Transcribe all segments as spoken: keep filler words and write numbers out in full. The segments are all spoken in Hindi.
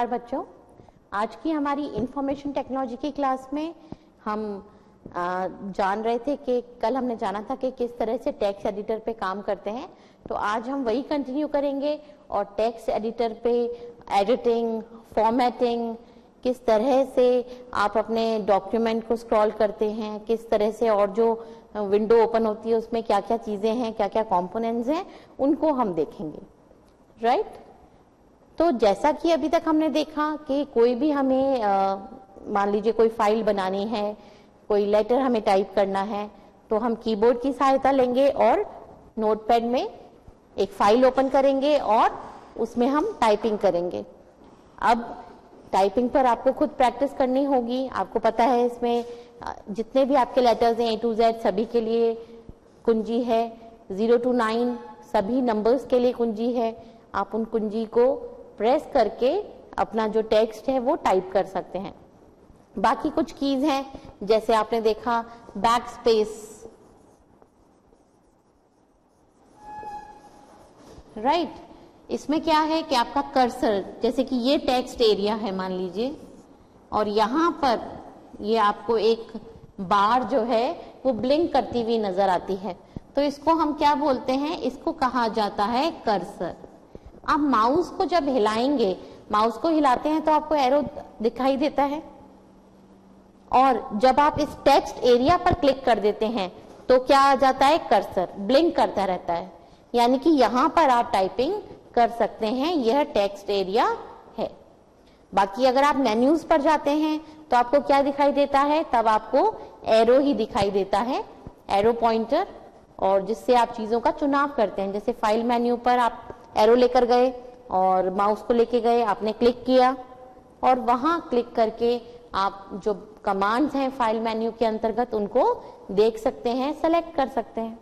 नमस्कार बच्चों, आज की हमारी इंफॉर्मेशन टेक्नोलॉजी की क्लास में हम आ, जान रहे थे कि कल हमने जाना था कि किस तरह से टेक्स्ट एडिटर पे काम करते हैं। तो आज हम वही कंटिन्यू करेंगे और टेक्स्ट एडिटर पे एडिटिंग, फॉर्मेटिंग, किस तरह से आप अपने डॉक्यूमेंट को स्क्रॉल करते हैं, किस तरह से और जो विंडो ओपन होती है उसमें क्या क्या चीजें हैं, क्या क्या कंपोनेंट्स हैं, उनको हम देखेंगे। Right right? तो जैसा कि अभी तक हमने देखा कि कोई भी हमें मान लीजिए कोई फाइल बनानी है, कोई लेटर हमें टाइप करना है, तो हम कीबोर्ड की सहायता लेंगे और नोटपैड में एक फाइल ओपन करेंगे और उसमें हम टाइपिंग करेंगे। अब टाइपिंग पर आपको खुद प्रैक्टिस करनी होगी। आपको पता है इसमें जितने भी आपके लेटर्स हैं ए टू जेड सभी के लिए कुंजी है, जीरो टू नाइन सभी नंबर्स के लिए कुंजी है। आप उन कुंजी को प्रेस करके अपना जो टेक्स्ट है वो टाइप कर सकते हैं। बाकी कुछ कीज हैं, जैसे आपने देखा बैक स्पेस, राइट। इसमें क्या है कि आपका कर्सर, जैसे कि ये टेक्स्ट एरिया है मान लीजिए, और यहां पर ये आपको एक बार जो है वो ब्लिंक करती हुई नजर आती है, तो इसको हम क्या बोलते हैं, इसको कहा जाता है कर्सर। आप माउस को जब हिलाएंगे, माउस को हिलाते हैं तो आपको एरो दिखाई देता है, और जब आप इस टेक्स्ट एरिया पर क्लिक कर देते हैं तो क्या आ जाता है, कर्सर ब्लिंक करता रहता है। यानी कि यहां पर आप टाइपिंग कर सकते हैं, यह टेक्स्ट एरिया है। बाकी अगर आप मेन्यूज पर जाते हैं तो आपको क्या दिखाई देता है, तब आपको एरो ही दिखाई देता है, एरो पॉइंटर, और जिससे आप चीजों का चुनाव करते हैं। जैसे फाइल मेन्यू पर आप एरो लेकर गए और माउस को लेके गए, आपने क्लिक किया और वहां क्लिक करके आप जो कमांड्स हैं फाइल मेन्यू के अंतर्गत उनको देख सकते हैं, सेलेक्ट कर सकते हैं।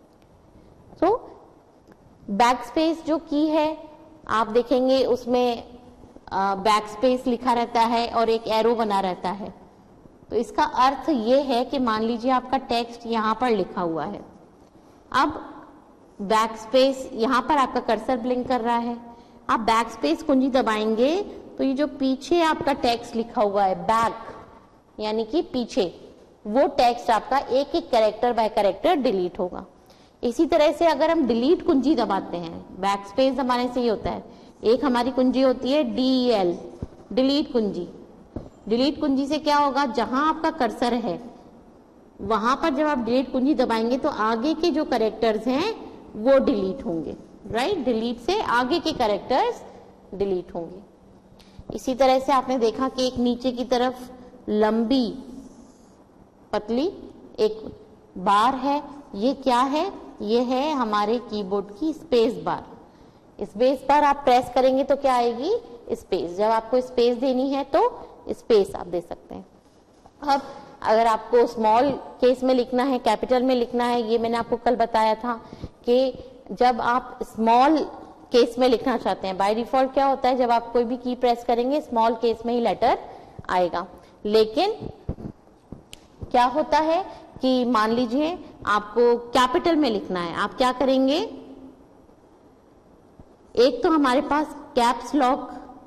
तो बैक स्पेस जो की है आप देखेंगे उसमें बैक स्पेस लिखा रहता है और एक एरो बना रहता है। तो इसका अर्थ ये है कि मान लीजिए आपका टेक्स्ट यहां पर लिखा हुआ है, अब बैक स्पेस यहां पर आपका कर्सर ब्लिंक कर रहा है, आप बैक स्पेस कुंजी दबाएंगे तो ये जो पीछे आपका टेक्स्ट लिखा हुआ है बैक यानी कि पीछे, वो टेक्स्ट आपका एक एक कैरेक्टर बाय कैरेक्टर डिलीट होगा। इसी तरह से अगर हम डिलीट कुंजी दबाते हैं, बैक स्पेस दबाने से ये होता है, एक हमारी कुंजी होती है डी एल, डिलीट कुंजी। डिलीट कुंजी से क्या होगा, जहां आपका कर्सर है वहां पर जब आप डिलीट कुंजी दबाएंगे तो आगे के जो कैरेक्टर्स हैं वो डिलीट होंगे। राइट, डिलीट से आगे के कैरेक्टर्स डिलीट होंगे। इसी तरह से आपने देखा कि एक नीचे की तरफ लंबी पतली एक बार है, ये क्या है, ये है हमारे कीबोर्ड की स्पेस बार। स्पेस बार आप प्रेस करेंगे तो क्या आएगी, स्पेस। जब आपको स्पेस देनी है तो स्पेस आप दे सकते हैं। अब अगर आपको स्मॉल केस में लिखना है, कैपिटल में लिखना है, ये मैंने आपको कल बताया था कि जब आप स्मॉल केस में लिखना चाहते हैं, बाय डिफॉल्ट क्या होता है, जब आप कोई भी की प्रेस करेंगे स्मॉल केस में ही लेटर आएगा। लेकिन क्या होता है कि मान लीजिए आपको कैपिटल में लिखना है, आप क्या करेंगे, एक तो हमारे पास कैप्स लॉक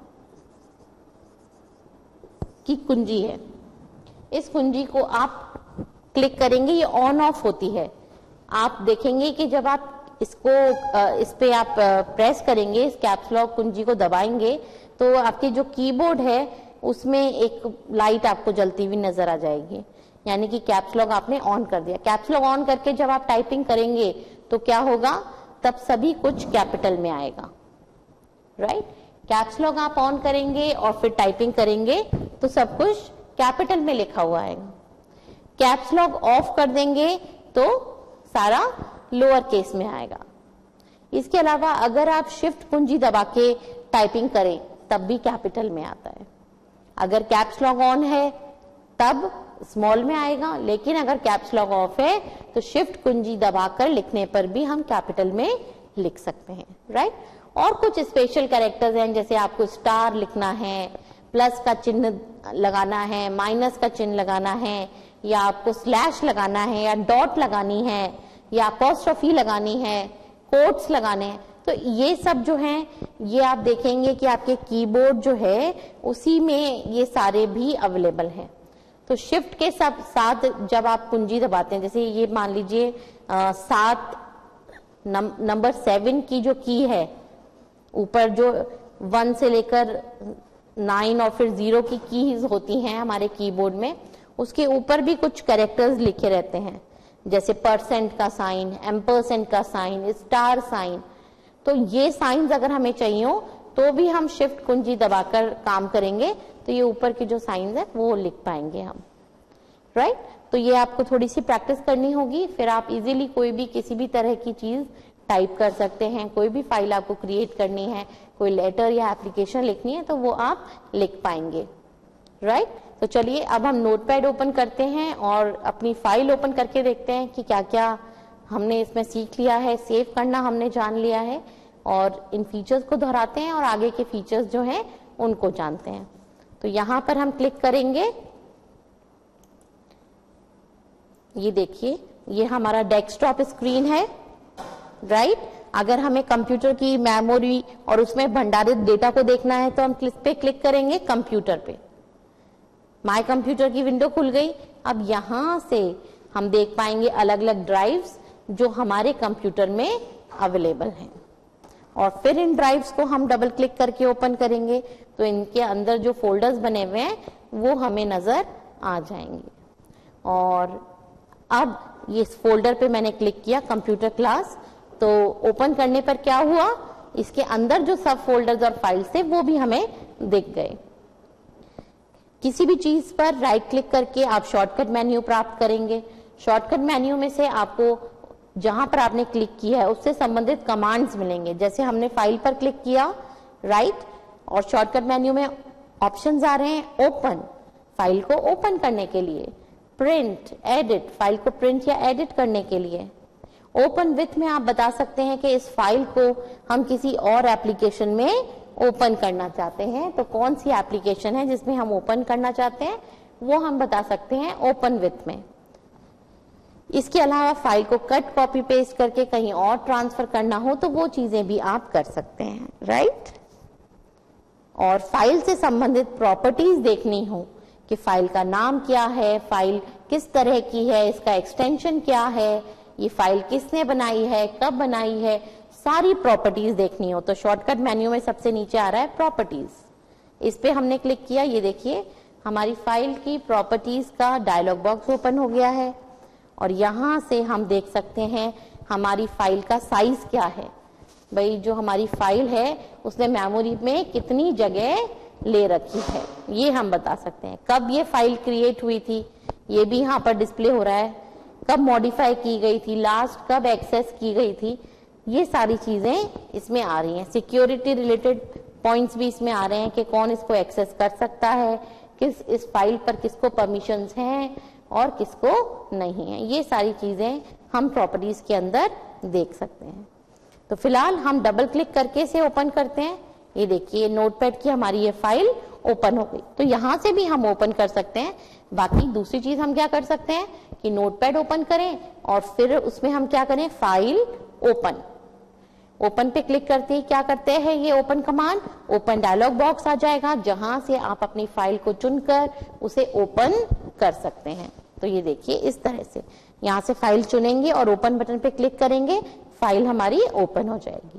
की कुंजी है, इस कुंजी को आप क्लिक करेंगे, ये ऑन ऑफ होती है। आप देखेंगे कि जब आप इसको इस पे आप प्रेस करेंगे, इस कैप्स लॉक कुंजी को दबाएंगे तो आपके जो कीबोर्ड है उसमें एक लाइट आपको जलती हुई नजर आ जाएगी, यानी कि कैप्स लॉक आपने ऑन कर दिया। कैप्स लॉक ऑन करके जब आप टाइपिंग करेंगे तो क्या होगा, तब सभी कुछ कैपिटल में आएगा। राइट, कैप्स लॉक आप ऑन करेंगे और फिर टाइपिंग करेंगे तो सब कुछ कैपिटल में लिखा हुआ आएगा। कैप्स लॉक ऑफ कर देंगे तो सारा लोअर केस में आएगा। इसके अलावा अगर आप शिफ्ट कुंजी दबा के टाइपिंग करें तब भी कैपिटल में आता है। अगर कैप्स लॉक ऑन है तब स्मॉल में आएगा, लेकिन अगर कैप्स लॉक ऑफ है तो शिफ्ट कुंजी दबाकर लिखने पर भी हम कैपिटल में लिख सकते हैं। राइट, और कुछ स्पेशल कैरेक्टर्स हैं, जैसे आपको स्टार लिखना है, प्लस का चिन्ह लगाना है, माइनस का चिन्ह लगाना है, या आपको स्लैश लगाना है, या डॉट लगानी है, या अपॉस्ट्रोफी लगानी है, कोट्स लगाने हैं, तो ये सब जो है ये आप देखेंगे कि आपके कीबोर्ड जो है उसी में ये सारे भी अवेलेबल हैं। तो शिफ्ट के सब साथ जब आप कुंजी दबाते हैं, जैसे ये मान लीजिए सात नंबर सेवन की जो की है, ऊपर जो वन से लेकर नाइन और फिर जीरो की कीज होती हैं हमारे कीबोर्ड में, उसके ऊपर भी कुछ कैरेक्टर्स लिखे रहते हैं, जैसे परसेंट का साइन, एम्परसेंट का साइन, स्टार साइन। तो ये साइंस अगर हमें चाहिए हो तो भी हम शिफ्ट कुंजी दबाकर काम करेंगे, तो ये ऊपर के जो साइंस है वो लिख पाएंगे हम, राइट। तो ये आपको थोड़ी सी प्रैक्टिस करनी होगी, फिर आप इजीली कोई भी किसी भी तरह की चीज टाइप कर सकते हैं। कोई भी फाइल आपको क्रिएट करनी है, कोई लेटर या एप्लीकेशन लिखनी है, तो वो आप लिख पाएंगे, राइट। तो चलिए अब हम नोटपैड ओपन करते हैं और अपनी फाइल ओपन करके देखते हैं कि क्या क्या हमने इसमें सीख लिया है। सेव करना हमने जान लिया है और इन फीचर्स को दोहराते हैं और आगे के फीचर्स जो हैं उनको जानते हैं। तो यहां पर हम क्लिक करेंगे, ये देखिए ये हमारा डेस्कटॉप स्क्रीन है, राइट। अगर हमें कंप्यूटर की मेमोरी और उसमें भंडारित डेटा को देखना है तो हम किस पे क्लिक करेंगे, कंप्यूटर पे। माय कंप्यूटर की विंडो खुल गई। अब यहां से हम देख पाएंगे अलग अलग ड्राइव्स जो हमारे कंप्यूटर में अवेलेबल हैं, और फिर इन ड्राइव्स को हम डबल क्लिक करके ओपन करेंगे तो इनके अंदर जो फोल्डर्स बने हुए हैं वो हमें नजर आ जाएंगे। और अब ये इस फोल्डर पे मैंने क्लिक किया कंप्यूटर क्लास, तो ओपन करने पर क्या हुआ, इसके अंदर जो सब फोल्डर्स और फाइल्स थे वो भी हमें दिख गए। किसी भी चीज पर राइट क्लिक करके आप शॉर्टकट मेन्यू प्राप्त करेंगे। शॉर्टकट मेन्यू में से आपको जहां पर आपने क्लिक किया है उससे संबंधित कमांड्स मिलेंगे। जैसे हमने फाइल पर क्लिक किया, राइट, और शॉर्टकट मेन्यू में ऑप्शंस आ रहे हैं ओपन, फाइल को ओपन करने के लिए, प्रिंट, एडिट, फाइल को प्रिंट या एडिट करने के लिए। ओपन विथ में आप बता सकते हैं कि इस फाइल को हम किसी और एप्लीकेशन में ओपन करना चाहते हैं, तो कौन सी एप्लीकेशन है जिसमें हम ओपन करना चाहते हैं वो हम बता सकते हैं ओपन विथ में। इसके अलावा फाइल को कट, कॉपी, पेस्ट करके कहीं और ट्रांसफर करना हो तो वो चीजें भी आप कर सकते हैं, राइट। और फाइल से संबंधित प्रॉपर्टीज देखनी हो कि फाइल का नाम क्या है, फाइल किस तरह की है, इसका एक्सटेंशन क्या है, ये फाइल किसने बनाई है, कब बनाई है, सारी प्रॉपर्टीज देखनी हो तो शॉर्टकट मेन्यू में सबसे नीचे आ रहा है प्रॉपर्टीज, इस पे हमने क्लिक किया। ये देखिए हमारी फाइल की प्रॉपर्टीज का डायलॉग बॉक्स ओपन हो गया है और यहां से हम देख सकते हैं हमारी फाइल का साइज क्या है। भाई जो हमारी फाइल है उसने मेमोरी में कितनी जगह ले रखी है ये हम बता सकते हैं। कब ये फाइल क्रिएट हुई थी ये भी यहाँ पर डिस्प्ले हो रहा है, कब मॉडिफाई की गई थी, लास्ट कब एक्सेस की गई थी, ये सारी चीजें इसमें आ रही हैं। सिक्योरिटी रिलेटेड पॉइंट्स भी इसमें आ रहे हैं कि कौन इसको एक्सेस कर सकता है, किस इस फाइल पर किसको परमिशंस हैं और किसको नहीं है, ये सारी चीजें हम प्रॉपर्टीज के अंदर देख सकते हैं। तो फिलहाल हम डबल क्लिक करके इसे ओपन करते हैं। ये देखिए नोटपैड की हमारी ये फाइल ओपन हो गई। तो यहां से भी हम ओपन कर सकते हैं। बाकी दूसरी चीज हम क्या कर सकते हैं कि नोटपैड ओपन करें और फिर उसमें हम क्या करें, फाइल ओपन, ओपन पे क्लिक करते ही क्या करते हैं ये open command, open dialog box आ जाएगा जहां से आप अपनी फाइल को चुनकर उसे ओपन कर सकते हैं। तो ये देखिए इस तरह से यहां से फाइल चुनेंगे और ओपन बटन पे क्लिक करेंगे, फाइल हमारी ओपन हो जाएगी।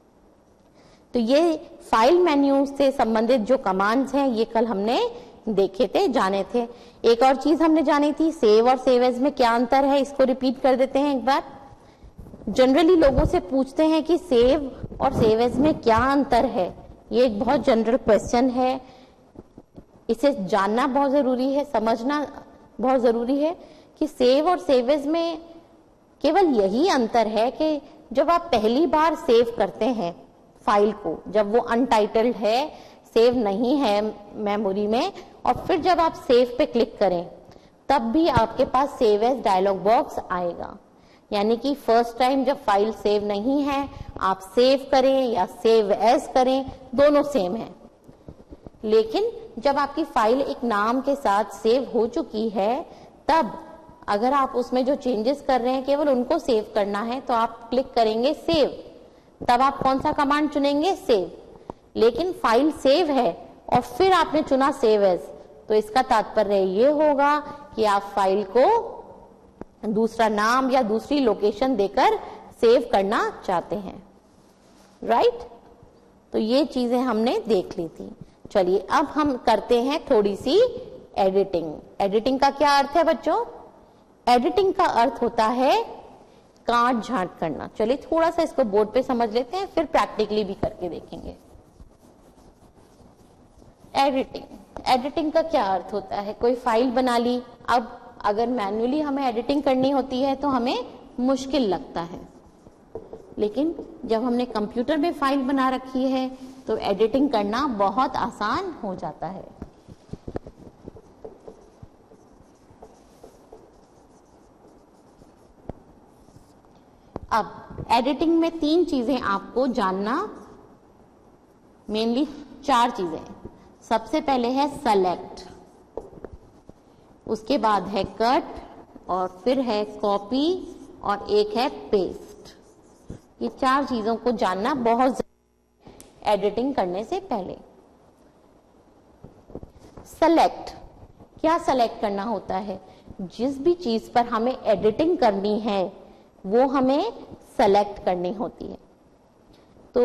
तो ये फाइल मेन्यू से संबंधित जो कमांड्स हैं ये कल हमने देखे थे, जाने थे। एक और चीज हमने जानी थी, सेव और सेव एज में क्या अंतर है, इसको रिपीट कर देते हैं एक बार। जनरली लोगों से पूछते हैं कि सेव और सेव एज में क्या अंतर है, ये एक बहुत जनरल क्वेश्चन है, इसे जानना बहुत जरूरी है, समझना बहुत जरूरी है कि सेव और सेव एज में केवल यही अंतर है कि जब आप पहली बार सेव करते हैं फाइल को, जब वो अनटाइटल्ड है, सेव नहीं है मेमोरी में, और फिर जब आप सेव पे क्लिक करें तब भी आपके पास सेव एज डायलॉग बॉक्स आएगा। यानी कि फर्स्ट टाइम जब फाइल सेव नहीं है, आप सेव करें या सेव एज करें दोनों सेम है। लेकिन जब आपकी फाइल एक नाम के साथ सेव हो चुकी है तब अगर आप उसमें जो चेंजेस कर रहे हैं केवल उनको सेव करना है तो आप क्लिक करेंगे सेव, तब आप कौन सा कमांड चुनेंगे? सेव। लेकिन फाइल सेव है और फिर आपने चुना सेव एज, तो इसका तात्पर्य ये होगा कि आप फाइल को दूसरा नाम या दूसरी लोकेशन देकर सेव करना चाहते हैं, राइट? तो ये चीजें हमने देख ली थी। चलिए अब हम करते हैं थोड़ी सी एडिटिंग। एडिटिंग का क्या अर्थ है बच्चों? एडिटिंग का अर्थ होता है काट छांट करना। चलिए थोड़ा सा इसको बोर्ड पे समझ लेते हैं, फिर प्रैक्टिकली भी करके देखेंगे। एडिटिंग एडिटिंग का क्या अर्थ होता है? कोई फाइल बना ली, अब अगर मैन्युअली हमें एडिटिंग करनी होती है तो हमें मुश्किल लगता है, लेकिन जब हमने कंप्यूटर में फाइल बना रखी है तो एडिटिंग करना बहुत आसान हो जाता है। अब एडिटिंग में तीन चीजें आपको जानना, मेनली चार चीजें। सबसे पहले है सेलेक्ट, उसके बाद है कट, और फिर है कॉपी, और एक है पेस्ट। ये चार चीजों को जानना बहुत जरूरी है एडिटिंग करने से पहले। सेलेक्ट, क्या सेलेक्ट करना होता है? जिस भी चीज पर हमें एडिटिंग करनी है वो हमें सेलेक्ट करनी होती है। तो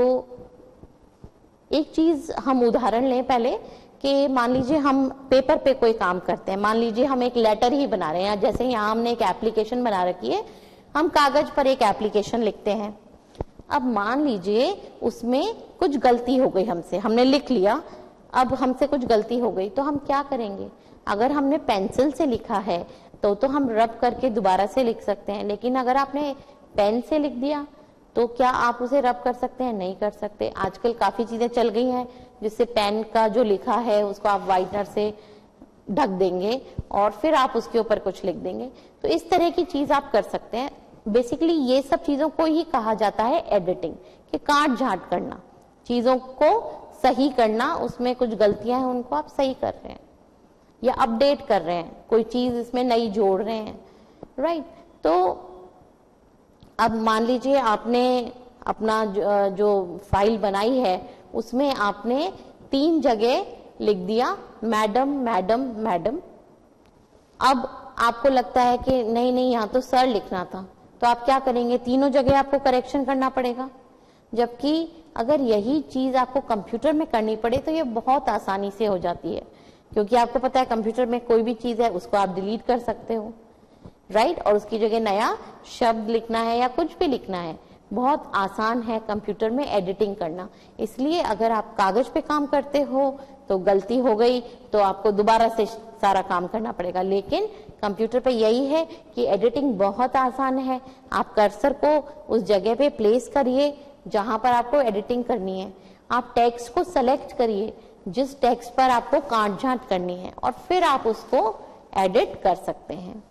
एक चीज हम उदाहरण लें पहले कि मान लीजिए हम पेपर पे कोई काम करते हैं, मान लीजिए हम एक लेटर ही बना रहे हैं, जैसे यहाँ हमने एक एप्लीकेशन बना रखी है, हम कागज पर एक एप्लीकेशन लिखते हैं। अब मान लीजिए उसमें कुछ गलती हो गई, हमसे हमने लिख लिया, अब हमसे कुछ गलती हो गई तो हम क्या करेंगे? अगर हमने पेंसिल से लिखा है तो तो हम रब करके दोबारा से लिख सकते हैं, लेकिन अगर आपने पेन से लिख दिया तो क्या आप उसे रब कर सकते हैं? नहीं कर सकते। आजकल काफी चीजें चल गई हैं जिससे पेन का जो लिखा है उसको आप व्हाइटनर से ढक देंगे और फिर आप उसके ऊपर कुछ लिख देंगे। तो इस तरह की चीज आप कर सकते हैं। बेसिकली ये सब चीजों को ही कहा जाता है एडिटिंग, कि काट झाट करना, चीजों को सही करना, उसमें कुछ गलतियां हैं उनको आप सही कर रहे हैं या अपडेट कर रहे हैं, कोई चीज इसमें नई जोड़ रहे हैं, राइट? तो अब मान लीजिए आपने अपना जो, जो फाइल बनाई है उसमें आपने तीन जगह लिख दिया मैडम मैडम मैडम। अब आपको लगता है कि नहीं नहीं यहाँ तो सर लिखना था, तो आप क्या करेंगे? तीनों जगह आपको करेक्शन करना पड़ेगा। जबकि अगर यही चीज आपको कंप्यूटर में करनी पड़े तो ये बहुत आसानी से हो जाती है, क्योंकि आपको पता है कंप्यूटर में कोई भी चीज है उसको आप डिलीट कर सकते हो, राइट? और उसकी जगह नया शब्द लिखना है या कुछ भी लिखना है, बहुत आसान है कंप्यूटर में एडिटिंग करना। इसलिए अगर आप कागज पे काम करते हो तो गलती हो गई तो आपको दोबारा से सारा काम करना पड़ेगा, लेकिन कंप्यूटर पे यही है कि एडिटिंग बहुत आसान है। आप कर्सर को उस जगह पे प्लेस करिए जहां पर आपको एडिटिंग करनी है, आप टेक्स्ट को सेलेक्ट करिए जिस टेक्स्ट पर आपको काट छांट करनी है, और फिर आप उसको एडिट कर सकते हैं।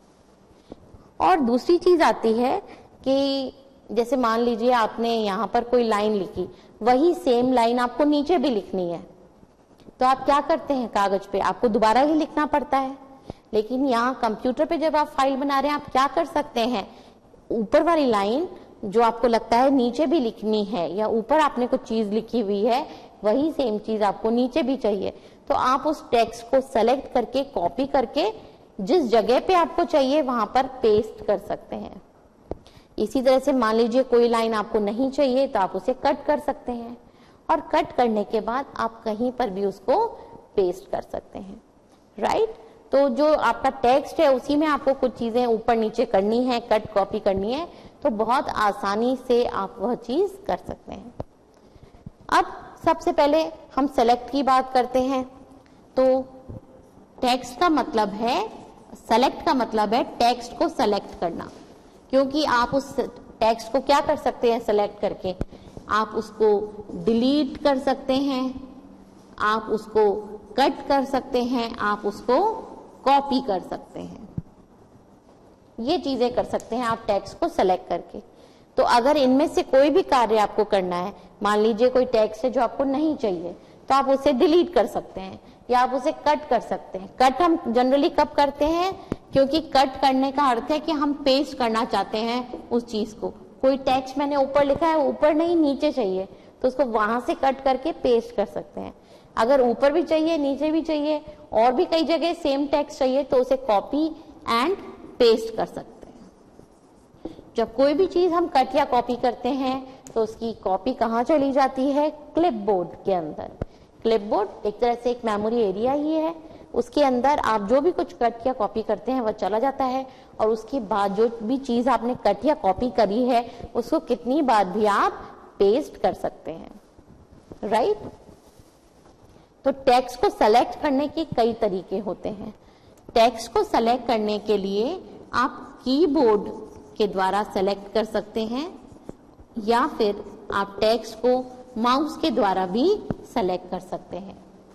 और दूसरी चीज आती है कि जैसे मान लीजिए आपने यहाँ पर कोई लाइन लिखी, वही सेम लाइन आपको नीचे भी लिखनी है, तो आप क्या करते हैं? कागज पे आपको दोबारा ही लिखना पड़ता है, लेकिन यहाँ कंप्यूटर पे जब आप फाइल बना रहे हैं आप क्या कर सकते हैं? ऊपर वाली लाइन जो आपको लगता है नीचे भी लिखनी है, या ऊपर आपने कुछ चीज लिखी हुई है वही सेम चीज आपको नीचे भी चाहिए, तो आप उस टेक्स्ट को सेलेक्ट करके कॉपी करके जिस जगह पे आपको चाहिए वहां पर पेस्ट कर सकते हैं। इसी तरह से मान लीजिए कोई लाइन आपको नहीं चाहिए तो आप उसे कट कर सकते हैं, और कट करने के बाद आप कहीं पर भी उसको पेस्ट कर सकते हैं, राइट? तो जो आपका टेक्स्ट है उसी में आपको कुछ चीजें ऊपर नीचे करनी है, कट कॉपी करनी है, तो बहुत आसानी से आप वह चीज कर सकते हैं। अब सबसे पहले हम सेलेक्ट की बात करते हैं। तो टेक्स्ट का मतलब है, सेलेक्ट का मतलब है टेक्स्ट को सेलेक्ट करना, क्योंकि आप उस टेक्स्ट को क्या कर सकते हैं? सेलेक्ट करके आप उसको डिलीट कर सकते हैं, आप उसको कट कर सकते हैं, आप उसको कॉपी कर सकते हैं, ये चीजें कर सकते हैं आप टेक्स्ट को सेलेक्ट करके। तो अगर इनमें से कोई भी कार्य आपको करना है, मान लीजिए कोई टेक्स्ट है जो आपको नहीं चाहिए, तो आप उसे डिलीट कर सकते हैं या आप उसे कट कर सकते हैं। कट हम जनरली कब करते हैं? क्योंकि कट करने का अर्थ है कि हम पेस्ट करना चाहते हैं उस चीज को, कोई टेक्स्ट मैंने ऊपर लिखा है, ऊपर नहीं नीचे चाहिए, तो उसको वहां से कट करके पेस्ट कर सकते हैं। अगर ऊपर भी चाहिए, नीचे भी चाहिए, और भी कई जगह सेम टेक्स्ट चाहिए, तो उसे कॉपी एंड पेस्ट कर सकते हैं। जब कोई भी चीज हम कट या कॉपी करते हैं तो उसकी कॉपी कहाँ चली जाती है? क्लिपबोर्ड के अंदर। क्लिपबोर्ड एक तरह से एक मेमोरी एरिया ही है, उसके अंदर आप जो भी कुछ कट या कॉपी करते हैं वह चला जाता है, और उसके बाद जो भी चीज आपने कट या कॉपी करी है उसको कितनी बार भी आप पेस्ट कर सकते हैं, राइट। तो टेक्स्ट को सेलेक्ट करने के कई तरीके होते हैं। टेक्स्ट को सेलेक्ट करने के लिए आप कीबोर्ड के द्वारा सेलेक्ट कर सकते हैं, या फिर आप टेक्स्ट को माउस के द्वारा भी सेलेक्ट कर सकते हैं।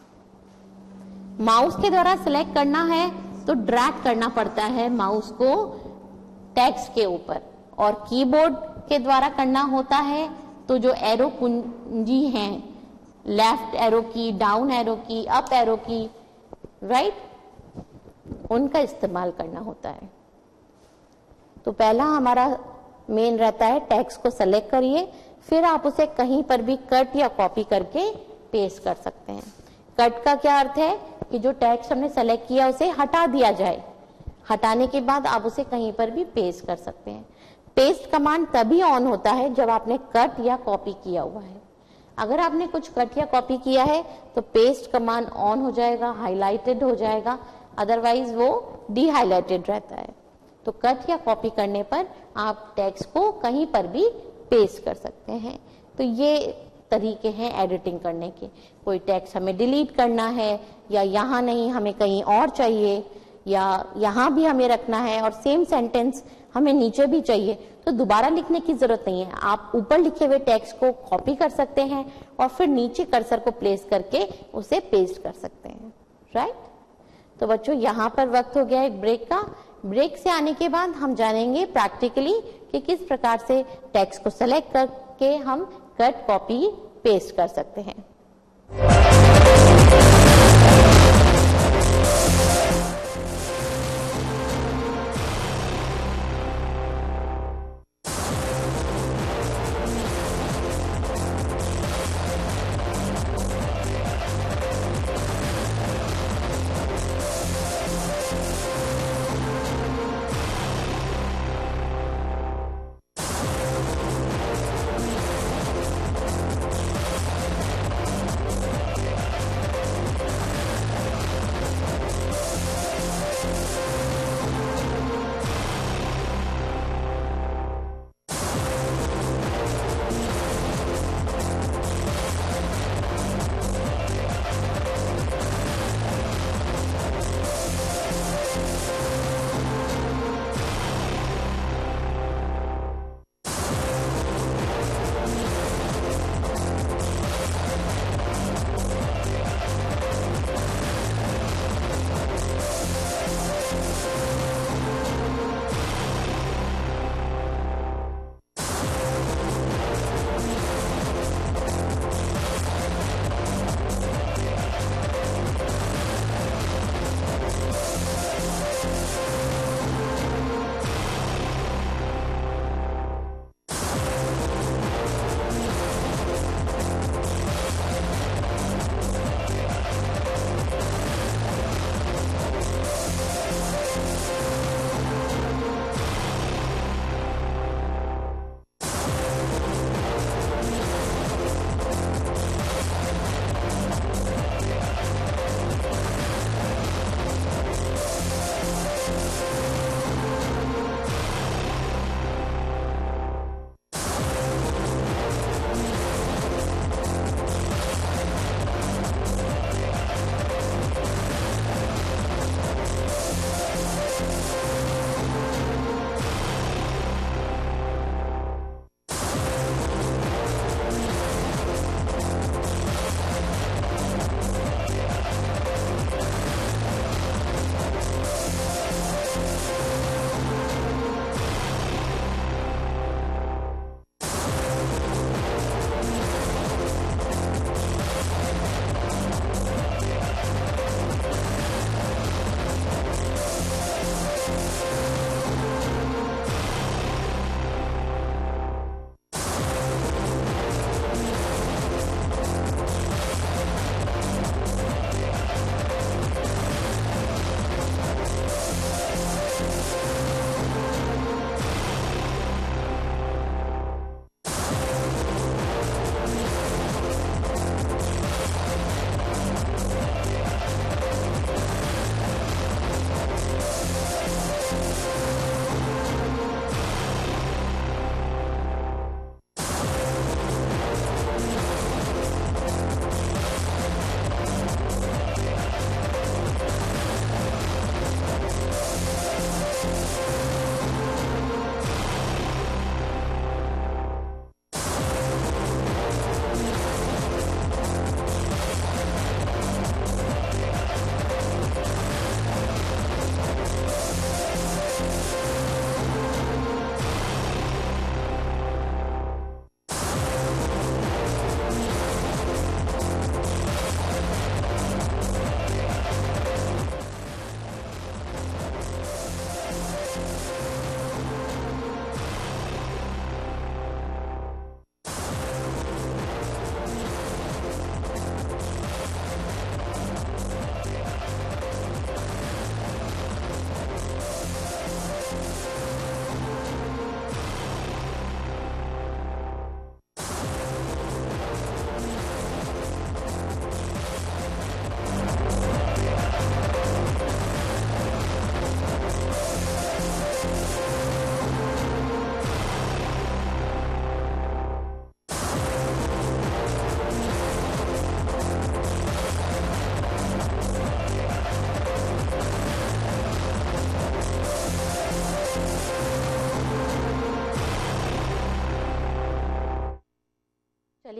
माउस के द्वारा सेलेक्ट करना है तो ड्रैग करना पड़ता है माउस को टेक्स्ट के ऊपर, और कीबोर्ड के द्वारा करना होता है तो जो एरो कुंजी हैं, लेफ्ट एरो की, डाउन एरो की, अप एरो की, राइट, उनका इस्तेमाल करना होता है। तो पहला हमारा मेन रहता है टेक्स्ट को सेलेक्ट करिए, फिर आप उसे कहीं पर भी कट या कॉपी करके पेस्ट कर सकते हैं। कट का क्या अर्थ है कि जो टेक्स्ट हमने सेलेक्ट किया उसे हटा दिया जाए, हटाने के बाद आप उसे कहीं पर भी पेस्ट कर सकते हैं। पेस्ट कमांड तभी ऑन होता है जब आपने कट या कॉपी किया हुआ है। अगर आपने कुछ कट या कॉपी किया है तो पेस्ट कमांड ऑन हो जाएगा, हाईलाइटेड हो जाएगा, अदरवाइज वो डीहाईलाइटेड रहता है। तो कट या कॉपी करने पर आप टेक्स्ट को कहीं पर भी पेस्ट कर सकते हैं। तो ये तरीके हैं एडिटिंग करने के। कोई टेक्स्ट हमें डिलीट करना है, या यहाँ नहीं हमें कहीं और चाहिए, या यहाँ भी हमें रखना है और सेम सेंटेंस हमें नीचे भी चाहिए, तो दोबारा लिखने की जरूरत नहीं है। आप ऊपर लिखे हुए टेक्स्ट को कॉपी कर सकते हैं और फिर नीचे कर्सर को प्लेस करके उसे पेस्ट कर सकते हैं, राइट। तो बच्चों यहाँ पर वक्त हो गया एक ब्रेक का। ब्रेक से आने के बाद हम जानेंगे प्रैक्टिकली कि किस प्रकार से टेक्स्ट को सेलेक्ट करके हम कट, कॉपी, पेस्ट कर सकते हैं।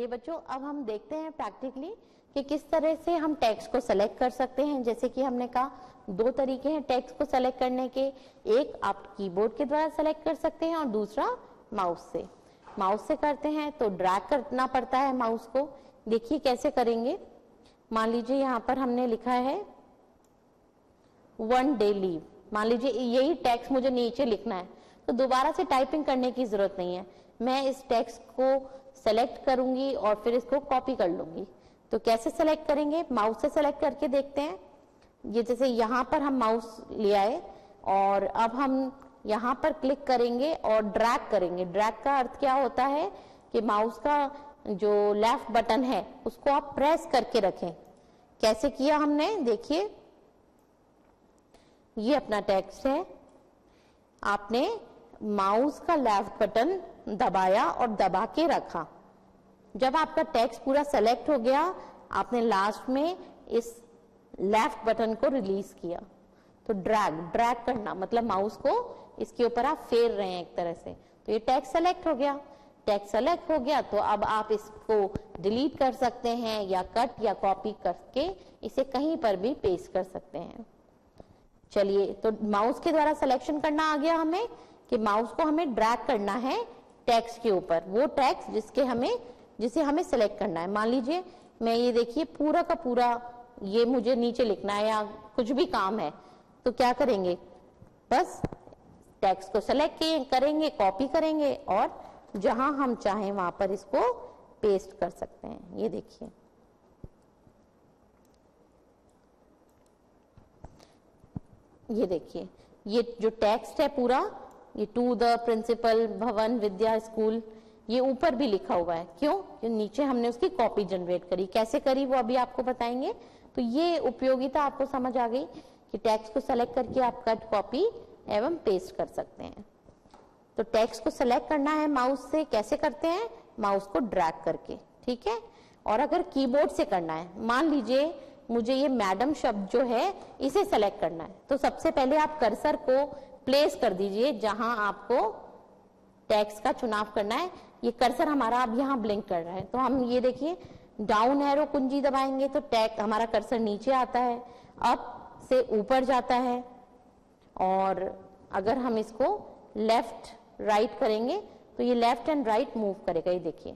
चलिए बच्चों, अब हम देखते हैं प्रैक्टिकली कि किस तरह से हम टेक्स्ट को सेलेक्ट कर सकते हैं। जैसे कि हमने कहा दो तरीके हैं टेक्स्ट को सेलेक्ट करने के, एक आप कीबोर्ड के द्वारा सेलेक्ट कर सकते हैं और दूसरा माउस से। माउस से करते हैं तो ड्रैग करना पड़ता है माउस को। देखिए कैसे करेंगे। मान लीजिए यहाँ पर हमने लिखा है वन डे लीव, मान लीजिए यही टेक्स्ट मुझे नीचे लिखना है, तो दोबारा से टाइपिंग करने की जरूरत नहीं है। मैं इस टेक्स्ट को सेलेक्ट करूंगी और फिर इसको कॉपी कर लूंगी। तो कैसे सेलेक्ट करेंगे, माउस से सेलेक्ट करके देखते हैं। ये जैसे यहाँ पर हम माउस ले आए और अब हम यहाँ पर क्लिक करेंगे और ड्रैग करेंगे। ड्रैग का अर्थ क्या होता है कि माउस का जो लेफ्ट बटन है उसको आप प्रेस करके रखें। कैसे किया हमने, देखिए ये अपना टेक्स्ट है, आपने माउस का लेफ्ट बटन दबाया और दबा के रखा। जब आपका टेक्स्ट पूरा सेलेक्ट हो गया, आपने लास्ट में इस लेफ्ट बटन को रिलीज किया। तो ड्रैग ड्रैग करना मतलब माउस को इसके ऊपर आप फेर रहे हैं एक तरह से। तो ये टेक्स्ट सेलेक्ट हो गया। टेक्स्ट सेलेक्ट हो गया तो अब आप इसको डिलीट कर सकते हैं या कट या कॉपी करके इसे कहीं पर भी पेस्ट कर सकते हैं। चलिए, तो माउस के द्वारा सिलेक्शन करना आ गया हमें कि माउस को हमें ड्रैग करना है टेक्स्ट के ऊपर, वो टेक्स्ट जिसके हमें जिसे हमें सिलेक्ट करना है। मान लीजिए मैं ये देखिए पूरा का पूरा ये मुझे नीचे लिखना है या कुछ भी काम है, तो क्या करेंगे, बस टेक्स्ट को सेलेक्ट करेंगे, कॉपी करेंगे और जहां हम चाहें वहां पर इसको पेस्ट कर सकते हैं। ये देखिए, ये देखिए ये जो टेक्स्ट है पूरा, ये टू द प्रिंसिपल भवन विद्या स्कूल, ये ऊपर भी लिखा हुआ है। क्यों? क्योंकि नीचे हमने उसकी कॉपी जनरेट करी। कैसे करी वो अभी आपको बताएंगे। तो ये उपयोगिता आपको समझ आ गई कि टेक्स्ट को सेलेक्ट करके आप कट, कॉपी एवं पेस्ट कर सकते हैं। तो टेक्स्ट को सेलेक्ट करना है माउस से, कैसे करते हैं, माउस को ड्रैग करके, ठीक है। और अगर कीबोर्ड से करना है, मान लीजिए मुझे ये मैडम शब्द जो है इसे सेलेक्ट करना है, तो सबसे पहले आप कर्सर को प्लेस कर दीजिए जहां आपको टेक्स्ट का चुनाव करना है। ये कर्सर हमारा अब यहाँ ब्लिंक कर रहा है, तो हम ये देखिए डाउन एरो कुंजी दबाएंगे तो टेक्स्ट हमारा कर्सर नीचे आता है, अप से ऊपर जाता है। और अगर हम इसको लेफ्ट राइट करेंगे तो ये लेफ्ट एंड राइट मूव करेगा। ये देखिए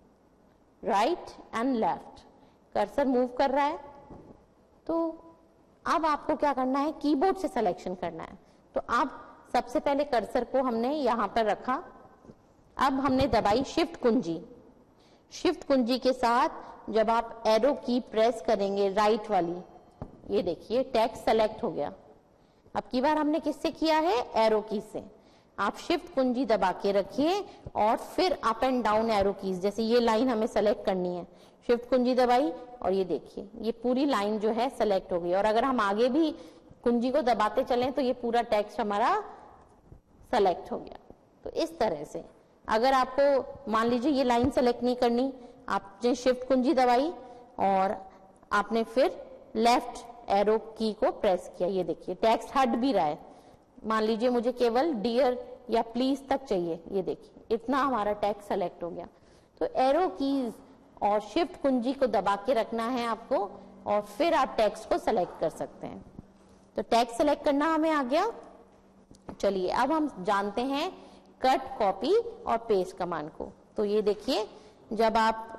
right and left cursor move कर रहा है। तो अब आपको क्या करना है, कीबोर्ड से सिलेक्शन करना है। तो अब सबसे पहले कर्सर को हमने यहां पर रखा, अब हमने दबाई शिफ्ट कुंजी। शिफ्ट कुंजी के साथ जब आप एरो की प्रेस करेंगे राइट वाली, ये देखिए टेक्स्ट सेलेक्ट हो गया। अब की बार हमने किससे किया है, एरो की से। आप शिफ्ट कुंजी दबा के रखिए और फिर up and down arrow keys, जैसे ये लाइन हमें सेलेक्ट करनी है, शिफ्ट कुंजी दबाई और ये देखिए ये पूरी लाइन जो है सेलेक्ट हो गई। और अगर हम आगे भी कुंजी को दबाते चलें तो ये पूरा टेक्स्ट हमारा सेलेक्ट हो गया। तो इस तरह से अगर आपको मान लीजिए ये लाइन सेलेक्ट नहीं करनी, आपने शिफ्ट कुंजी दबाई और आपने फिर लेफ्ट एरो की को प्रेस किया, ये देखिए टेक्स्ट हट भी रहा है। मान लीजिए मुझे केवल डियर या प्लीज तक चाहिए, ये देखिए इतना हमारा टेक्स्ट सेलेक्ट हो गया। तो एरो कीज और शिफ्ट कुंजी को दबा के रखना है आपको और फिर आप टेक्स्ट को सेलेक्ट कर सकते हैं। तो टेक्स्ट सेलेक्ट करना हमें आ गया। चलिए अब हम जानते हैं कट, कॉपी और पेस्ट कमांड को। तो ये देखिए जब आप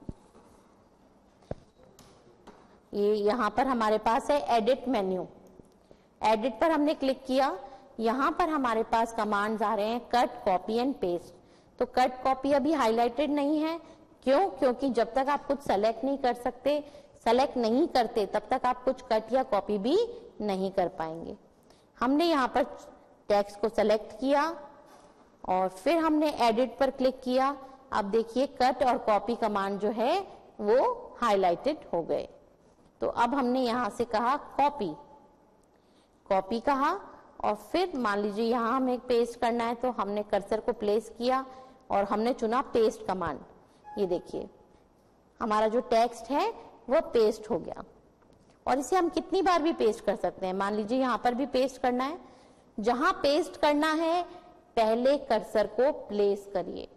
ये यहां पर हमारे पास है एडिट मेन्यू, एडिट पर हमने क्लिक किया, यहां पर हमारे पास कमांड्स आ रहे हैं कट, कॉपी एंड पेस्ट। तो कट, कॉपी अभी हाईलाइटेड नहीं है, क्यों? क्योंकि जब तक आप कुछ सेलेक्ट नहीं कर सकते, सेलेक्ट नहीं करते, तब तक आप कुछ कट या कॉपी भी नहीं कर पाएंगे। हमने यहाँ पर टेक्स्ट को सेलेक्ट किया और फिर हमने एडिट पर क्लिक किया। अब देखिए कट और कॉपी कमांड जो है वो हाईलाइटेड हो गए। तो अब हमने यहां से कहा कॉपी, कॉपी कहा और फिर मान लीजिए यहां हमें पेस्ट करना है, तो हमने कर्सर को प्लेस किया और हमने चुना पेस्ट कमांड। ये देखिए हमारा जो टेक्स्ट है वो पेस्ट हो गया। और इसे हम कितनी बार भी पेस्ट कर सकते हैं। मान लीजिए यहां पर भी पेस्ट करना है, जहां पेस्ट करना है पहले कर्सर को प्लेस करिए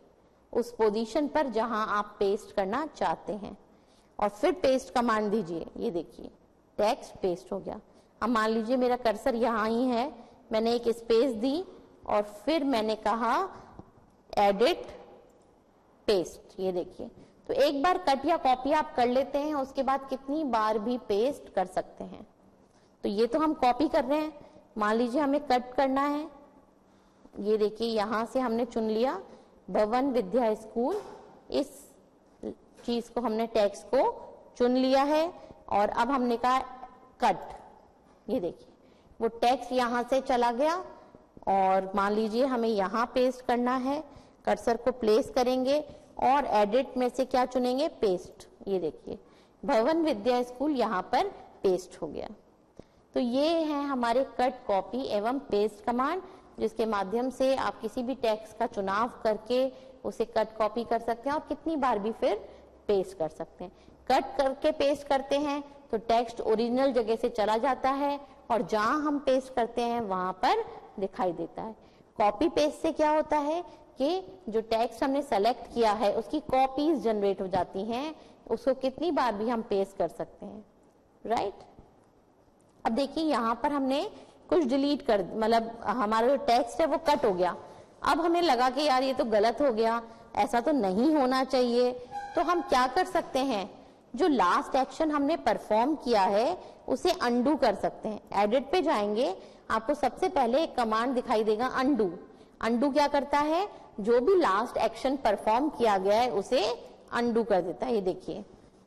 उस पोजीशन पर जहां आप पेस्ट करना चाहते हैं और फिर पेस्ट कमांड दीजिए। ये देखिए टेक्स्ट पेस्ट हो गया। अब मान लीजिए मेरा कर्सर यहाँ ही है, मैंने एक स्पेस दी और फिर मैंने कहा एडिट पेस्ट। ये देखिए, तो एक बार कट या कॉपी आप कर लेते हैं, उसके बाद कितनी बार भी पेस्ट कर सकते हैं। तो ये तो हम कॉपी कर रहे हैं, मान लीजिए हमें कट करना है। ये देखिए यहां से हमने चुन लिया भवन विद्या स्कूल, इस चीज को हमने टेक्स्ट को चुन लिया है और अब हमने कहा कट। ये देखिए वो टेक्स्ट यहां से चला गया और मान लीजिए हमें यहां पेस्ट करना है, कर्सर को प्लेस करेंगे और एडिट में से क्या चुनेंगे, पेस्ट। ये देखिए भवन विद्या स्कूल यहाँ पर पेस्ट हो गया। तो ये है हमारे कट, कॉपी एवं पेस्ट कमांड, जिसके माध्यम से आप किसी भी टेक्स्ट का चुनाव करके उसे कट कॉपी कर सकते हैं और कितनी बार भी फिर पेस्ट कर सकते हैं। कट करके पेस्ट करते हैं तो टेक्स्ट ओरिजिनल जगह से चला जाता है और जहां हम पेस्ट करते हैं वहां पर दिखाई देता है। कॉपी पेस्ट से क्या होता है कि जो टेक्स्ट हमने सेलेक्ट किया है उसकी कॉपीज जनरेट हो जाती हैं, उसको कितनी बार भी हम पेस्ट कर सकते हैं, राइट। अब देखिए यहाँ पर हमने कुछ डिलीट कर, मतलब हमारा जो टेक्स्ट है वो कट हो गया। अब हमें लगा कि यार ये तो गलत हो गया, ऐसा तो नहीं होना चाहिए। तो हम क्या कर सकते हैं, जो लास्ट एक्शन हमने परफॉर्म किया है उसे अंडू कर सकते हैं। एडिट पे जाएंगे, आपको सबसे पहले एक कमांड दिखाई देगा अंडू। अंडू क्या करता है, जो भी लास्ट एक्शन परफॉर्म किया गया है उसे अंडू कर देता है। ये देखिए,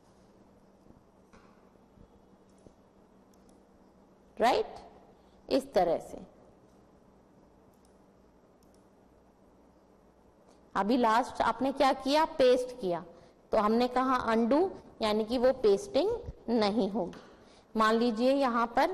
राइट, इस तरह से। अभी लास्ट आपने क्या किया, पेस्ट किया, तो हमने कहा अंडू, यानी कि वो पेस्टिंग नहीं होगी। मान लीजिए यहां पर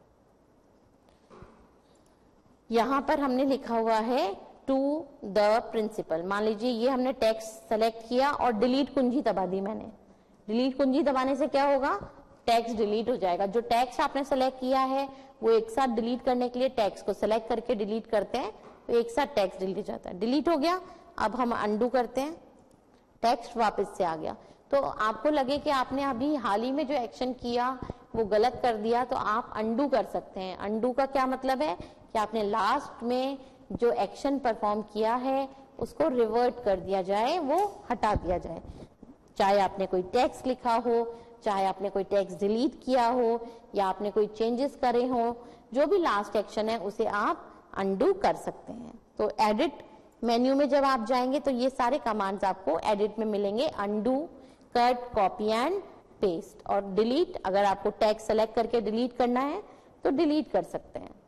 यहां पर हमने लिखा हुआ है टू द प्रिंसिपल। मान लीजिए ये हमने टेक्स्ट सेलेक्ट किया और डिलीट कुंजी दबा दी मैंने। डिलीट कुंजी दबाने से क्या होगा, टेक्स्ट डिलीट हो जाएगा। जो टेक्स्ट आपने सेलेक्ट किया है वो एक साथ डिलीट करने के लिए टेक्स्ट को सेलेक्ट करके डिलीट करते हैं, तो एक साथ टेक्स्ट डिलीट हो जाता है। डिलीट हो गया, अब हम अंडू करते हैं, टेक्स्ट वापस से आ गया। तो आपको लगे कि आपने अभी हाल ही में जो एक्शन किया वो गलत कर दिया, तो आप अंडू कर सकते हैं। अंडू का क्या मतलब है कि आपने लास्ट में जो एक्शन परफॉर्म किया है उसको रिवर्ट कर दिया जाए, वो हटा दिया जाए। चाहे आपने कोई टेक्स्ट लिखा हो, चाहे आपने कोई टेक्स्ट डिलीट किया हो, या आपने कोई चेंजेस करे हो, जो भी लास्ट एक्शन है उसे आप अंडू कर सकते हैं। तो एडिट मेन्यू में जब आप जाएंगे तो ये सारे कमांड्स आपको एडिट में मिलेंगे, undo, cut, copy and paste. और डिलीट, अगर आपको टेक्स्ट सेलेक्ट करके डिलीट करना है तो डिलीट कर सकते हैं।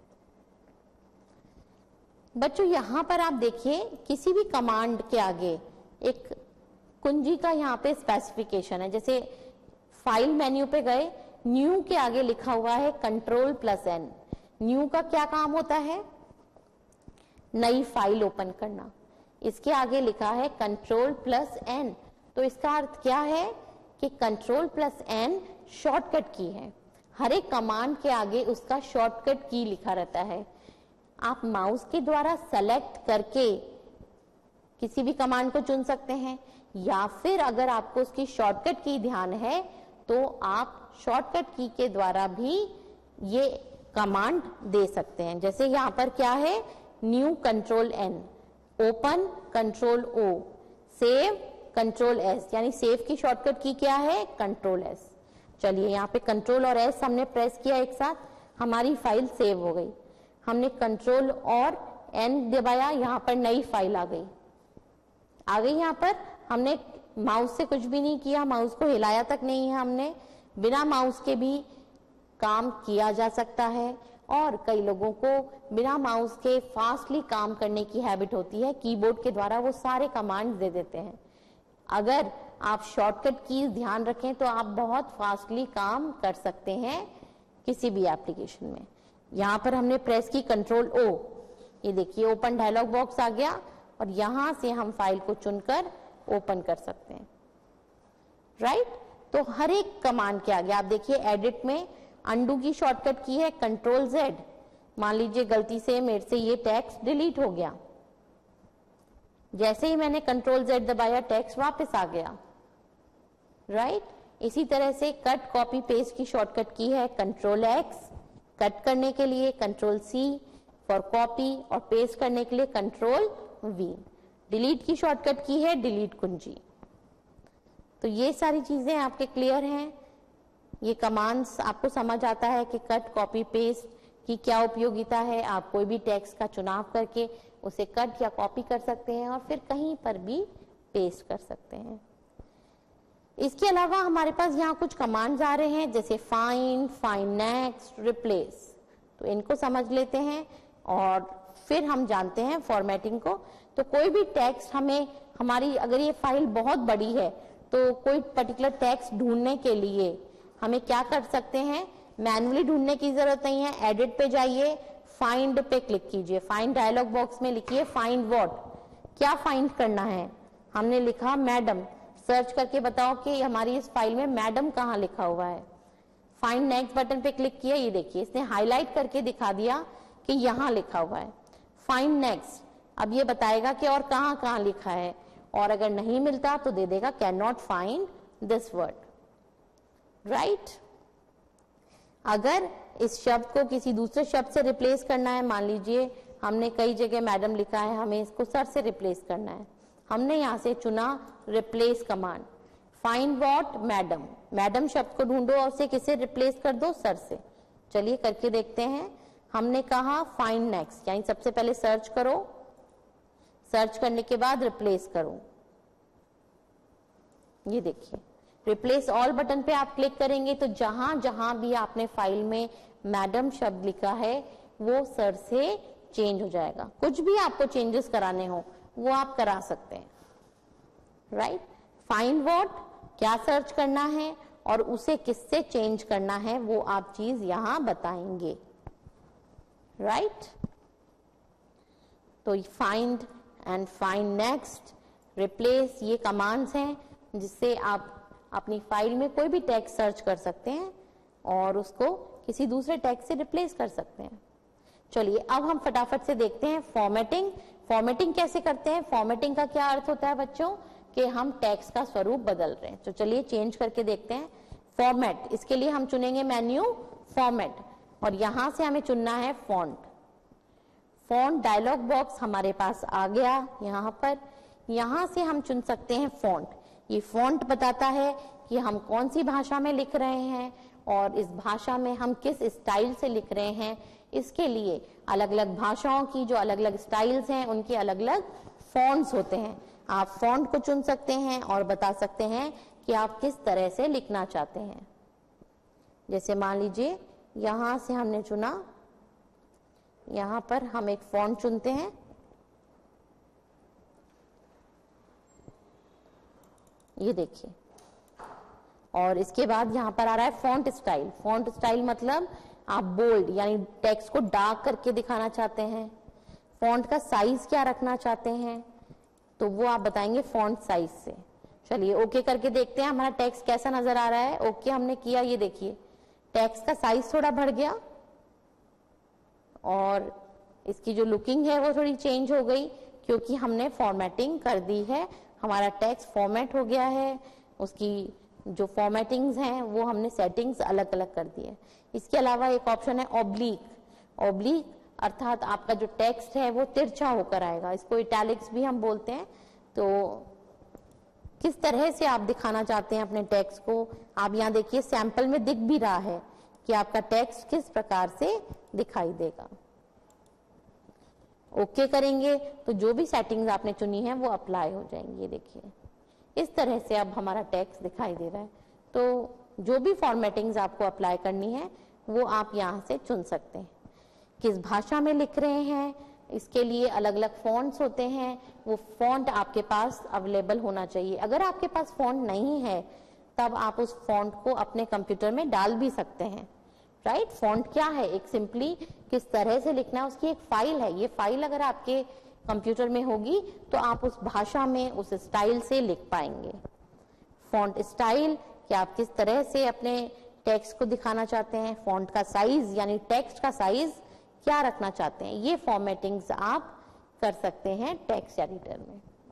बच्चों यहां पर आप देखिए, किसी भी कमांड के आगे एक कुंजी का यहाँ पे स्पेसिफिकेशन है। जैसे फाइल मेन्यू पे गए, न्यू के आगे लिखा हुआ है कंट्रोल प्लस एन। न्यू का क्या काम होता है, नई फाइल ओपन करना। इसके आगे लिखा है कंट्रोल प्लस एन, तो इसका अर्थ क्या है कि control plus N shortcut key है। हर एक कमांड के आगे उसका शॉर्टकट की लिखा रहता है। आप माउस के द्वारा सेलेक्ट करके किसी भी कमांड को चुन सकते हैं, या फिर अगर आपको उसकी शॉर्टकट की ध्यान है तो आप शॉर्टकट की के द्वारा भी ये कमांड दे सकते हैं। जैसे यहाँ पर क्या है, new control N, open control O, save control S, यानी सेव की शॉर्टकट की क्या है, कंट्रोल एस। चलिए यहाँ पे कंट्रोल और एस हमने प्रेस किया एक साथ, हमारी फाइल सेव हो गई। हमने कंट्रोल और एन दबाया, यहाँ पर नई फाइल आ गई आ गई यहाँ पर हमने माउस से कुछ भी नहीं किया, माउस को हिलाया तक नहीं है हमने, बिना माउस के भी काम किया जा सकता है। और कई लोगों को बिना माउस के फास्टली काम करने की हैबिट होती है, कीबोर्ड के द्वारा वो सारे कमांड्स दे देते हैं। अगर आप शॉर्टकट की ध्यान रखें तो आप बहुत फास्टली काम कर सकते हैं किसी भी एप्लीकेशन में। यहाँ पर हमने प्रेस की कंट्रोल ओ, ये देखिए ओपन डायलॉग बॉक्स आ गया और यहां से हम फाइल को चुनकर ओपन कर सकते हैं, राइट। तो हर एक कमांड के आगे आप देखिए, एडिट में अंडू की शॉर्टकट की है कंट्रोल जेड। मान लीजिए गलती से मेरे से ये टेक्स्ट डिलीट हो गया, जैसे ही मैंने कंट्रोल जेड दबाया टेक्स्ट वापस आ गया, राइट right? इसी तरह से कट कॉपी पेस्ट की शॉर्टकट की है कंट्रोल एक्स कट करने के लिए, कंट्रोल सी फॉर कॉपी और पेस्ट करने के लिए कंट्रोल वी। डिलीट की शॉर्टकट की है डिलीट कुंजी। तो ये सारी चीजें आपके क्लियर हैं। ये कमांड्स आपको समझ आता है कि कट कॉपी पेस्ट की क्या उपयोगिता है। आप कोई भी टेक्स्ट का चुनाव करके उसे कट या कॉपी कर सकते हैं और फिर कहीं पर भी पेस्ट कर सकते हैं। इसके अलावा हमारे पास यहाँ कुछ कमांड्स आ रहे हैं जैसे फाइंड, फाइंड नेक्स्ट, रिप्लेस। तो इनको समझ लेते हैं और फिर हम जानते हैं फॉर्मेटिंग को। तो कोई भी टेक्स्ट हमें, हमारी अगर ये फाइल बहुत बड़ी है तो कोई पर्टिकुलर टेक्स्ट ढूंढने के लिए हमें क्या कर सकते हैं, मैन्युअली ढूंढने की जरूरत नहीं है। एडिट पे जाइए, फाइंड पे क्लिक कीजिए, फाइंड डायलॉग बॉक्स में लिखिए फाइंड व्हाट, क्या फाइंड करना है। हमने लिखा मैडम, सर्च करके बताओ कि हमारी इस फाइल में मैडम कहाँ लिखा हुआ है। फाइंड नेक्स्ट बटन पे क्लिक किया, ये देखिए इसने हाईलाइट करके दिखा दिया कि यहाँ लिखा हुआ है फाइंड नेक्स्ट। अब ये बताएगा कि और कहाँ कहाँ लिखा है, और अगर नहीं मिलता तो दे देगा can not find this word, right. अगर इस शब्द को किसी दूसरे शब्द से रिप्लेस करना है, मान लीजिए हमने कई जगह मैडम लिखा है, हमें इसको सर से रिप्लेस करना है, हमने यहां से चुना replace command, find what madam, madam शब्द को ढूंढो और उसे किसे रिप्लेस कर दो, सर से। चलिए करके देखते हैं। हमने कहा फाइंड नेक्स्ट, यानी सबसे पहले सर्च करो, सर्च करने के बाद रिप्लेस करो। ये देखिए रिप्लेस ऑल बटन पे आप क्लिक करेंगे तो जहां जहां भी आपने फाइल में मैडम शब्द लिखा है वो सर से चेंज हो जाएगा। कुछ भी आपको चेंजेस कराने हो वो आप करा सकते हैं, राइट। फाइंड व्हाट, क्या सर्च करना है और उसे किससे चेंज करना है वो आप चीज यहां बताएंगे, राइट। तो find and find next, replace, ये कमांड्स हैं जिससे आप अपनी फाइल में कोई भी टेक्स्ट सर्च कर सकते हैं और उसको किसी दूसरे टेक्स्ट से रिप्लेस कर सकते हैं। चलिए अब हम फटाफट से देखते हैं फॉर्मेटिंग। फॉर्मेटिंग कैसे करते हैं, फॉर्मेटिंग का क्या अर्थ होता है बच्चों, कि हम टेक्स्ट का स्वरूप बदल रहे हैं। तो चलिए चेंज करके देखते हैं। फॉर्मेट, इसके लिए हम चुनेंगे मेन्यू फॉर्मेट और यहां से हमें चुनना है फॉन्ट। फॉन्ट डायलॉग बॉक्स हमारे पास आ गया यहां पर, यहां से हम चुन सकते हैं फॉन्ट। ये फॉन्ट बताता है कि हम कौन सी भाषा में लिख रहे हैं और इस भाषा में हम किस स्टाइल से लिख रहे हैं। इसके लिए अलग अलग भाषाओं की जो अलग अलग स्टाइल्स हैं उनके अलग अलग फॉन्ट्स होते हैं। आप फॉन्ट को चुन सकते हैं और बता सकते हैं कि आप किस तरह से लिखना चाहते हैं। जैसे मान लीजिए यहां से हमने चुना, यहां पर हम एक फॉन्ट चुनते हैं, ये देखिए, और इसके बाद यहां पर आ रहा है फॉन्ट स्टाइल। फॉन्ट स्टाइल मतलब आप बोल्ड यानी टेक्स्ट को डार्क करके दिखाना चाहते हैं। फॉन्ट का साइज क्या रखना चाहते हैं तो वो आप बताएंगे फॉन्ट साइज से। चलिए ओके करके देखते हैं हमारा टेक्स्ट कैसा नजर आ रहा है। ओके हमने किया, ये देखिए टेक्स्ट का साइज थोड़ा बढ़ गया और इसकी जो लुकिंग है वो थोड़ी चेंज हो गई क्योंकि हमने फॉर्मेटिंग कर दी है। हमारा टेक्स्ट फॉर्मेट हो गया है, उसकी जो फॉर्मेटिंग्स हैं वो हमने सेटिंग्स अलग अलग कर दी है। इसके अलावा एक ऑप्शन है ऑब्लिक। ऑब्लिक अर्थात आपका जो टेक्स्ट है वो तिरछा होकर आएगा, इसको इटैलिक्स भी हम बोलते हैं। तो किस तरह से आप दिखाना चाहते हैं अपने टेक्स्ट को, आप यहाँ देखिए सैंपल में दिख भी रहा है कि आपका टेक्स्ट किस प्रकार से दिखाई देगा। ओके करेंगे तो जो भी सेटिंग्स आपने चुनी है वो अप्लाई हो जाएंगी। ये देखिए इस तरह से अब हमारा टेक्स्ट दिखाई दे रहा है। तो जो भी फॉर्मेटिंग्स आपको अप्लाई करनी है वो आप यहाँ से चुन सकते हैं। किस भाषा में लिख रहे हैं इसके लिए अलग अलग फॉन्ट्स होते हैं, वो फॉन्ट आपके पास अवेलेबल होना चाहिए। अगर आपके पास फॉन्ट नहीं है तब आप उस फॉन्ट को अपने कंप्यूटर में डाल भी सकते हैं, राइट। फॉन्ट क्या है, एक सिंपली किस तरह से लिखना है उसकी एक फाइल है। ये फाइल अगर आपके कंप्यूटर में होगी तो आप उस भाषा में उस स्टाइल से लिख पाएंगे। फॉन्ट स्टाइल कि आप किस तरह से अपने टेक्स्ट को दिखाना चाहते हैं, फॉन्ट का साइज यानी टेक्स्ट का साइज क्या रखना चाहते हैं, ये फॉर्मेटिंग्स आप कर सकते हैं टेक्स्ट एडिटर में।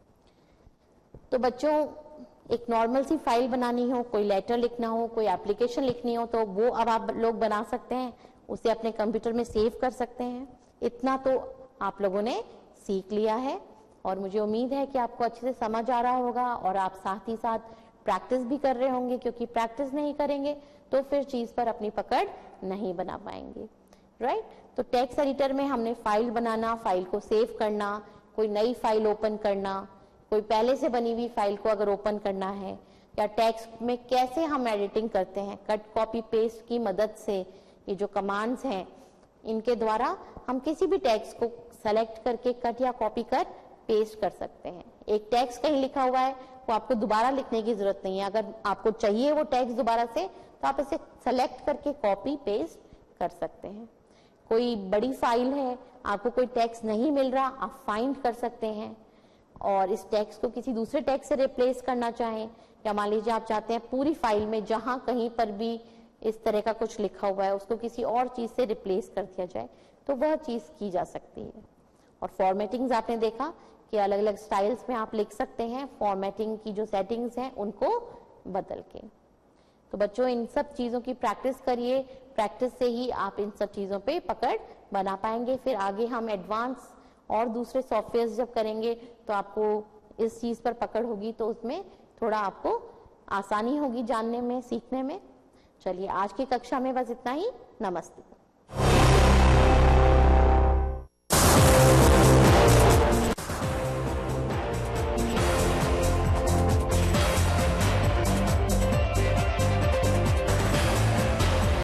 तो बच्चों एक नॉर्मल सी फाइल बनानी हो, कोई लेटर लिखना हो, कोई एप्लीकेशन लिखनी हो, तो वो अब आप लोग बना सकते हैं, उसे अपने कंप्यूटर में सेव कर सकते हैं। इतना तो आप लोगों ने सीख लिया है और मुझे उम्मीद है कि आपको अच्छे से समझ आ रहा होगा और आप साथ ही साथ प्रैक्टिस भी कर रहे होंगे, क्योंकि प्रैक्टिस नहीं करेंगे तो फिर चीज पर अपनी पकड़ नहीं बना पाएंगे, राइट। तो टेक्स्ट एडिटर में हमने फाइल बनाना, फाइल को सेव करना, कोई नई फाइल ओपन करना, कोई पहले से बनी हुई फाइल को अगर ओपन करना है, या टेक्स्ट में कैसे हम एडिटिंग करते हैं, कट कॉपी पेस्ट की मदद से, ये जो कमांड्स हैं इनके द्वारा हम किसी भी टेक्स्ट को सेलेक्ट करके कट या कॉपी कर पेस्ट कर सकते हैं। एक टेक्स्ट कहीं लिखा हुआ है वो आपको दोबारा लिखने की जरूरत नहीं है, अगर आपको चाहिए वो टेक्स्ट दोबारा से तो आप इसे सेलेक्ट करके कॉपी पेस्ट कर सकते हैं। कोई बड़ी फाइल है, आपको कोई टेक्स्ट नहीं मिल रहा, आप फाइंड कर सकते हैं और इस टेक्स्ट को किसी दूसरे टेक्स्ट से रिप्लेस करना चाहें, या मान लीजिए आप चाहते हैं पूरी फाइल में जहां कहीं पर भी इस तरह का कुछ लिखा हुआ है उसको किसी और चीज से रिप्लेस कर दिया जाए, तो वह चीज की जा सकती है। और फॉर्मेटिंग्स आपने देखा कि अलग अलग स्टाइल्स में आप लिख सकते हैं, फॉर्मेटिंग की जो सेटिंग्स हैं उनको बदल के। तो बच्चों इन सब चीजों की प्रैक्टिस करिए, प्रैक्टिस से ही आप इन सब चीजों पे पकड़ बना पाएंगे। फिर आगे हम एडवांस और दूसरे सॉफ्टवेयर जब करेंगे तो आपको इस चीज पर पकड़ होगी, तो उसमें थोड़ा आपको आसानी होगी जानने में, सीखने में। चलिए आज की कक्षा में बस इतना ही। नमस्ते।